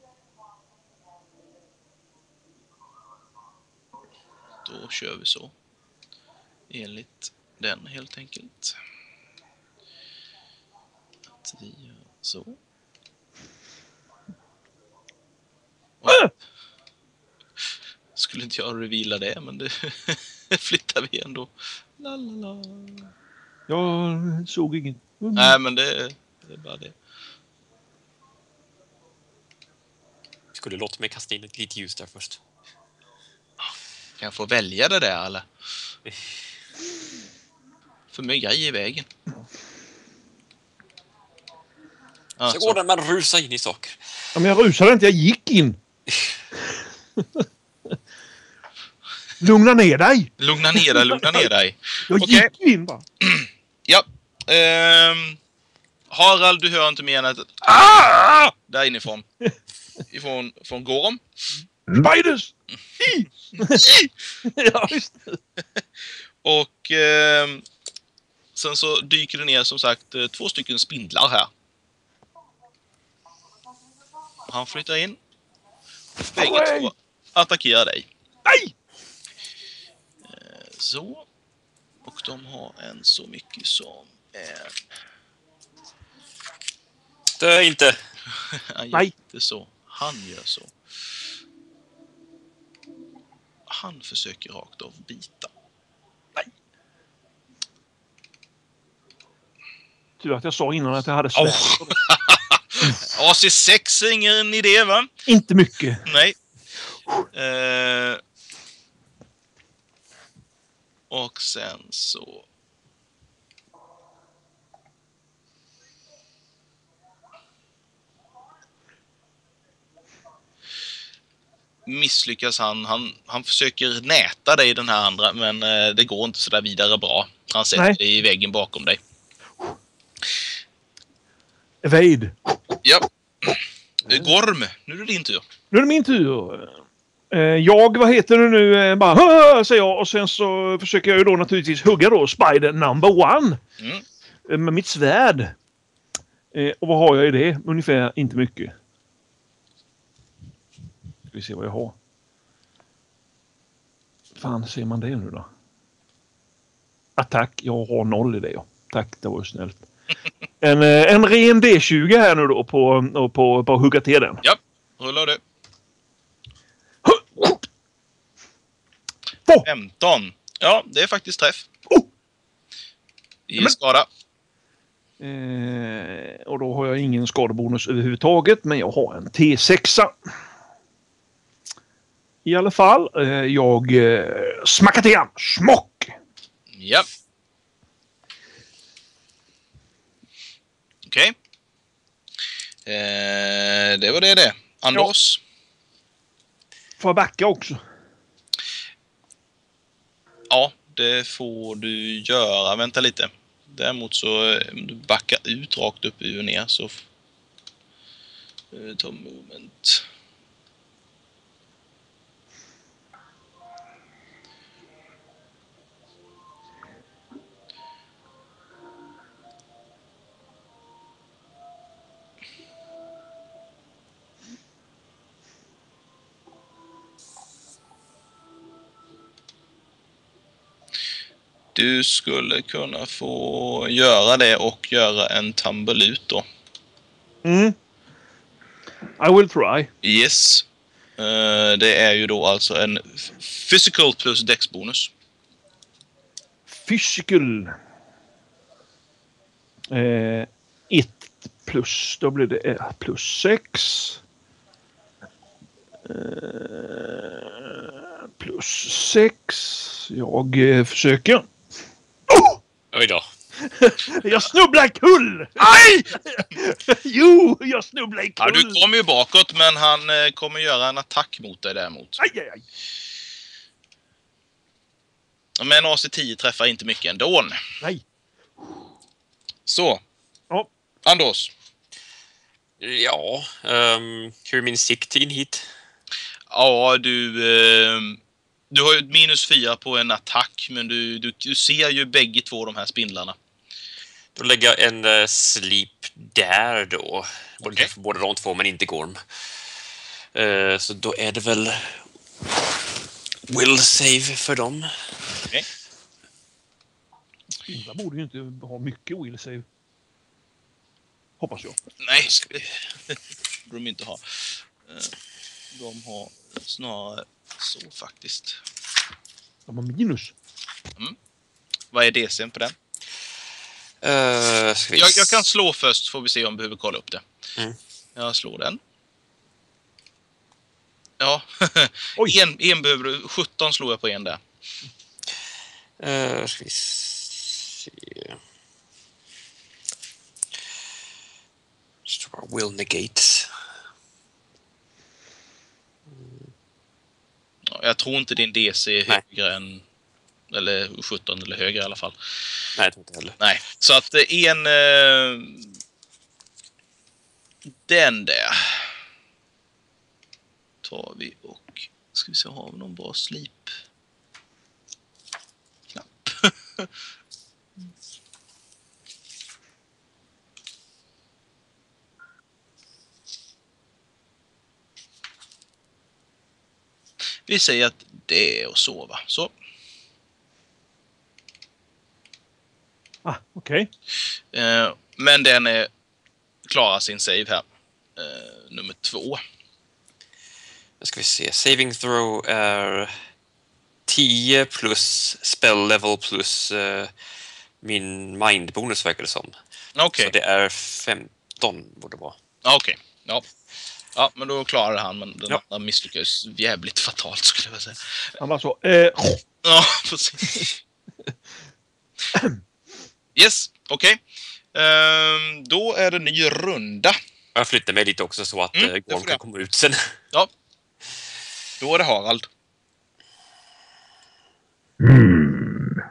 vi så. Enligt den helt enkelt. Att vi gör så. Och skulle inte jag reveala det, men det flyttar vi ändå. Lalala. Jag såg ingen. Mm. Nej, men det, det är bara det. Skulle låta mig kasta in ett lite ljus där först. Kan jag få välja det där, eller? För mig grej i vägen. Ah, så går det man rusa in i saker. Ja, men jag rusade inte, jag gick in. Lugna ner dig. Lugna ner dig, lugna ner dig. Jag Okej. gick in bara. Ja. Ehm, Harald, du hör inte mer än ett ah! Där inifrån. Ifrån från Gorm. Spiders! Ja, just det. Och ehm, sen så dyker det ner som sagt två stycken spindlar här. Han flyttar in. Bägge två attackerar dig. Nej! Så. Och de har en så mycket som en... Dö inte. Han Nej. gör inte så. Han gör så. Han försöker rakt av bita. Nej. Tur att jag sa innan att jag hade svärd. Oh. A C sex är ingen idé, va? Inte mycket. Nej. Eh... Och sen så... Misslyckas han. Han, han försöker näta dig, den här andra, men eh, det går inte så där vidare bra. Han sätter Nej. dig i väggen bakom dig. Evade. Ja. Gorm, nu är det din tur. Nu är det min tur. Eh, Jag, vad heter det nu, eh, bara "Hö!" säger jag och sen så försöker jag ju då naturligtvis hugga då Spider number one. Mm. Eh, Med mitt svärd. Eh, Och vad har jag i det? Ungefär inte mycket. Ska vi se vad jag har. Fan, ser man det nu då? Attack, jag har noll i det, ja. Tack, det var ju snällt. En, eh, en ren D tjugo här nu då på, på, på, på att hugga till den. Ja, rullar du. Två! femton. Ja, det är faktiskt träff. Oh! I Men- skada. Eh, och då har jag ingen skadebonus överhuvudtaget, men jag har en T sex. I alla fall, eh, jag eh, smackar till han. Smock! Ja. Okej. Eh, det var det det. Anders. Får jag backa också? Ja, det får du göra. Vänta lite. Däremot så eh, om du backar ut rakt upp ur ner så f- eh, ta moment. Du skulle kunna få göra det och göra en tumble ut då. Mm. I will try. Yes. Eh, det är ju då alltså en f- physical plus dex-bonus. Physical. Eh, ett plus. Då blir det eh, plus sex. Eh, plus sex. Jag eh, försöker. Oh! Oj då. Jag snubblar kull! Aj! Jo, jag snubblar kull! Ja, du kommer ju bakåt, men han eh, kommer göra en attack mot dig däremot. Aj, aj, aj. Men A C tio träffar inte mycket ändå. Nej. Så. Ja. Anders. Ja, um, hur är min sikt in hit? Ja, du... Eh, du har ju ett minus fyra på en attack, men du, du, du ser ju bägge två de här spindlarna. Då lägger jag en uh, sleep där då. Både Okej. för båda de två, men inte Gorm. Uh, så då är det väl will save för dem. Okej. Spindlar borde ju inte ha mycket will save. Hoppas jag. Nej, ska vi... det de inte ha. Eh, De har snarare så faktiskt. De har minus. Vad är D C:n på den? Uh, ska vi... Jag, jag kan slå först, får vi se om vi behöver kolla upp det. Mm. Jag slår den. Ja, Oj. en, en behöver du. sjutton slår jag på en där. Uh, ska vi se... Står bara will negates. Ja, jag tror inte din D C är Nej. högre än... Eller sjutton eller högre i alla fall. Nej, jag tror inte heller. Nej, så att eh, en... Eh, den där. Tar vi och... Ska vi se, har vi någon bra slip? Knapp. Vi säger att det är att sova. Så. Ah, okej. Eh, men den är klarar sin save här. Eh, nummer två. Nu ska vi se. Saving throw är tio plus spell level plus uh, min mind-bonus verkar det som. Okej. Så det är femton borde det vara. Ja, okej. Ja. Ja, men då klarade han, men den Ja. andra misslyckades jävligt fatalt skulle jag vilja säga. Han var så. Eh, Ja, precis. Yes, okej. Ehm, då är det ny runda. Jag flyttar mig lite också så att Mm, mm, det får Gorm du kan göra. komma ut sen. Ja. Då är det Harald. Mm.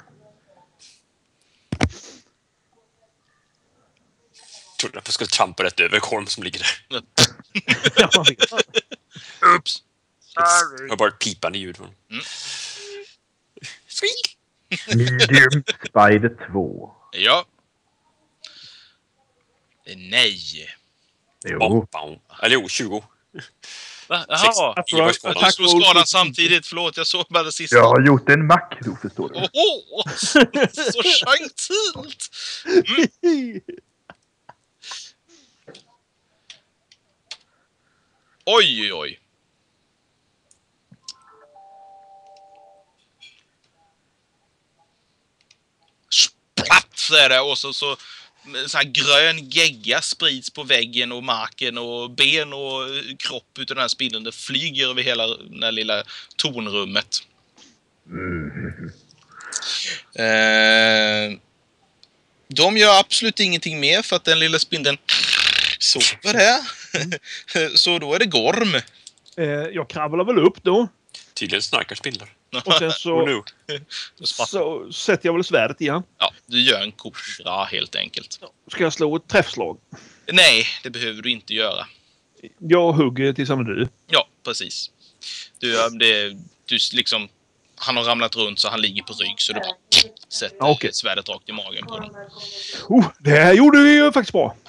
Jag trodde att jag skulle trampa rätt över Gorm som ligger där. ja, man vet. Oops. Jag har bara ett pipande ljud. Mm. Squeak! Medium Spider två. Ja. Nej. Jo. Bom, bom. Eller jo, tjugo. Va? Jaha. Sex- Ingen var Attack skadad. Jag slog skadan samtidigt. Förlåt, jag såg bara det sista. Jag har gjort en makro, förstår du. Åh, så gentilt! Mm. Oj, oj, oj. Splatt, så är det. Och så, så så här grön gegga sprids på väggen och marken och ben och kropp utav den här spindeln. Det flyger över hela det här lilla tornrummet. Mm. Eh, de gör absolut ingenting mer för att den lilla spindeln sover där. Så då är det Gorm. Eh, jag kravlar väl upp då. Tydligen snarkar spindlar. Och sen så, Oh, no. så sätter jag väl svärdet igen. Ja, du gör en kopra helt enkelt. Ska jag slå ett träffslag? Nej, det behöver du inte göra. Jag hugger tills han är död. Ja, precis. Du, det, du liksom... Han har ramlat runt så han ligger på rygg så du bara sätter Ja, okej. svärdet rakt i magen på den. Oh, det här gjorde vi ju faktiskt bra.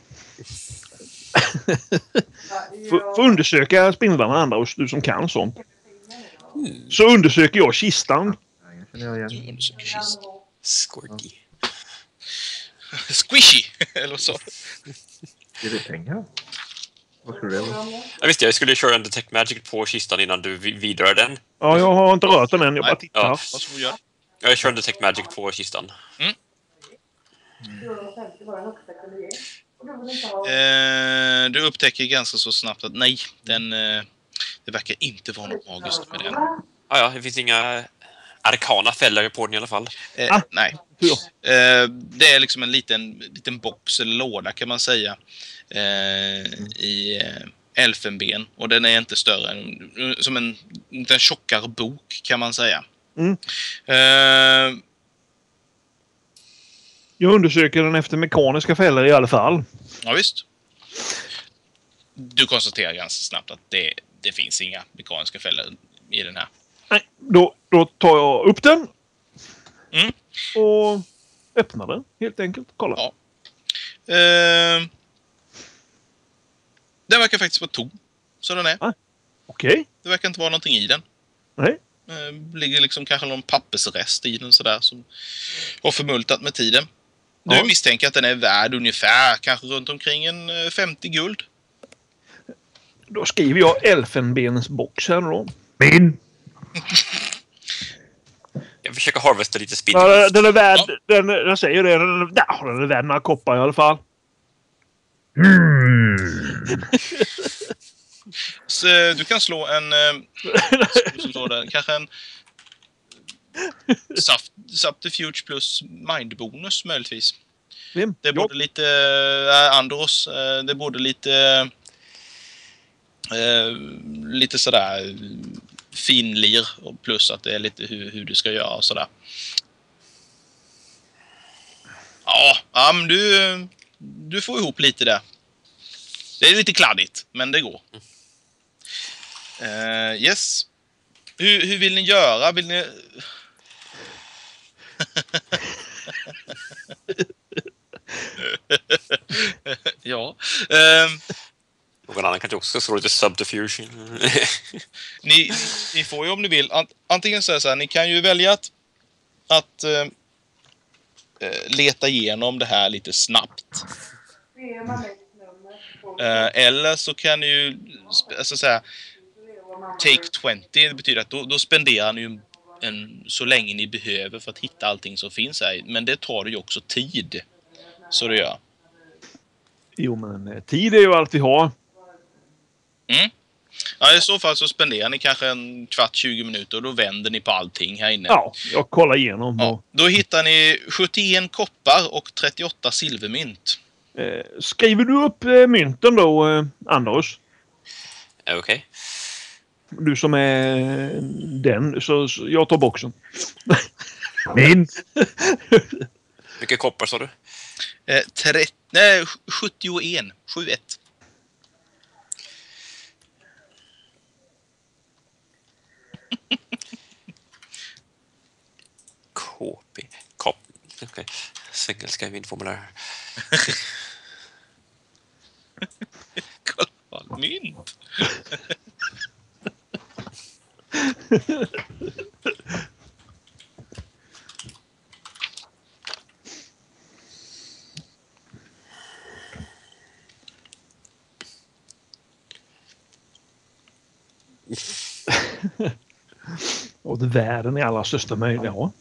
Får får undersöka spindlarna andra och du som kan sånt. Så undersöker jag kistan. Känner jag Du igen. undersöker kistan. Squirty. Squishy! Eller så. Är det pengar? Vad ska du göra? Ja, visst, jag skulle köra en Detect Magic på kistan innan du vi- vidrör den. Ja, jag har inte rört den än. Jag bara Nej. tittar. Ja. Vad ska vi göra? Jag kör en Detect Magic på kistan. Eh, du upptäcker ganska så snabbt att nej, den, eh, det verkar inte vara något magiskt med den. Ah, ja, det finns inga arkana fällor på den i alla fall. Eh, Ah. Nej. Tur. Eh, det är liksom en liten, liten box eller låda kan man säga. Eh, I eh, elfenben. Och den är inte större än som en, en tjockare bok kan man säga. Mm. Eh, Jag undersöker den efter mekaniska fällor i alla fall. ja visst. Du konstaterar ganska snabbt att det, det finns inga mekaniska fällor i den här. Nej, då, då tar jag upp den. Mm. Och öppnar den helt enkelt. Kolla. Ja. Eh, den verkar faktiskt vara tom. Så den är. Okej. Det verkar inte vara någonting i den. Nej. Eh, ligger liksom kanske någon pappersrest i den sådär som har förmultat med tiden. Du Ja. misstänker att den är värd ungefär kanske runt omkring en eh, femtio guld. Då skriver jag elfenbensbox här då. Min! Jag försöker harvesta lite spinn. Ja, den är värd, Ja. den, jag säger det, den, är- ja, den är värd några koppar i alla fall. Mm. Så eh, du kan slå en... Eh, som står där, kanske en... Saft, Subterfuge plus mindbonus möjligtvis. Vem? Det är Jag? både lite... Äh, Andros. Eh, det är både lite... Eh, lite sådär finlir och plus att det är lite hur, hur du ska göra och sådär. Ja, ja men du, du får ihop lite där. Det är lite kladdigt, men det går. Uh, yes. Hur, hur vill ni göra? Vill ni... ja. Uh, Någon annan kanske också slå lite subterfusion. Ni, ni får ju om ni vill. Ant, antingen så, här, så här, ni kan ju välja att, att eh, eh, leta igenom det här lite snabbt. Eh, eller så kan ni ju sp- alltså, så här, take twenty. Det betyder att då, då spenderar ni ju en, så länge ni behöver för att hitta allting som finns här. Men det tar ju också tid. Så det gör. Jo, men eh, tid är ju allt vi har. Mm. Ja, i så fall så spenderar ni kanske en kvart, tjugo minuter och då vänder ni på allting här inne. Ja, jag kollar igenom. Ja, Och, då hittar ni sjuttioen koppar och trettioåtta silvermynt. eh, skriver du upp eh, mynten då, eh, Anders? Okej. Du som är den, så, så jag tar boxen. Min! Vilka koppar sa du? Eh, trettio, nej, sjuttioen. sjuttioett. K P. Kopp. Okej. Engelska i min formulär. Kolla vad mynt. Och det världen i allra största möjliga. Ja.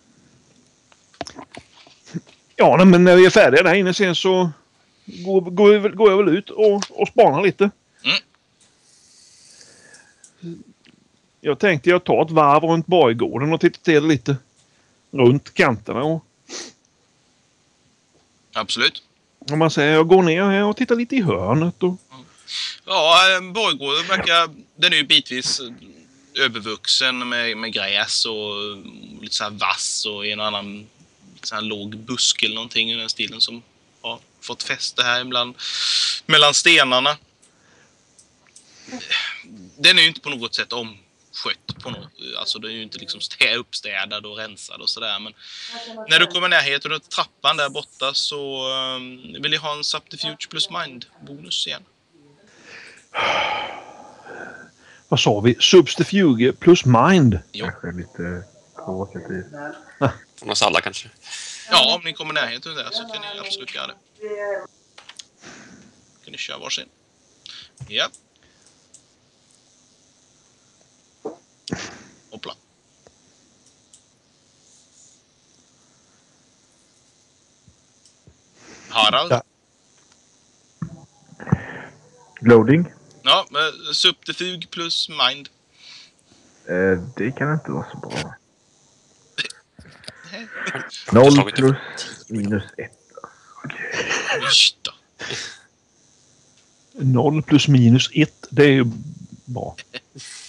Ja, nej, men när vi är färdiga där inne sen så går, går, jag väl- går jag väl ut och, och spanar lite. Mm. Jag tänkte jag tar ett varv runt borggården och tittar till lite runt kanterna. Och, Absolut. om man säger jag går ner här och tittar lite i hörnet. Och, Ja, eh, borggården verkar... Den är ju bitvis eh, övervuxen med, med gräs och lite så här vass och en annan så här låg busk eller någonting i den stilen som har fått fäste här ibland mellan stenarna. Den är ju inte på något sätt omskött på något, alltså den är ju inte liksom stä, uppstädad och rensad och sådär, men när du kommer närheten och trappan där borta så um, vill jag ha en subterfuge plus mind bonus igen. vad sa vi? Subterfuge plus mind. Jo. Kanske lite provokativt. Från oss alla kanske. Ja, om ni kommer närheten där så kan ni absolut göra det. Kan ni köra varsin. Ja. Hoppla. Harald. Ja. Loading? Ja, men subterfug plus mind. Eh, det kan inte vara så bra. Jag har Noll slagit plus upp. minus ett. Usch då. noll plus minus ett. Det är ju bra.